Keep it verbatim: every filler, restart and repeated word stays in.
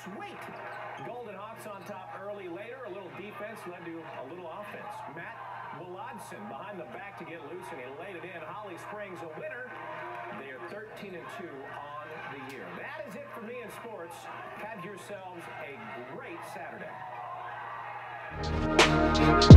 Sweet. Golden Hawks on top early. Later, a little defense led to a little offense. Matt Willadson behind the back to get loose, and he laid it in. Holly Springs a winner. They are thirteen and two on the year. That is it for me in sports. Have yourselves a great Saturday.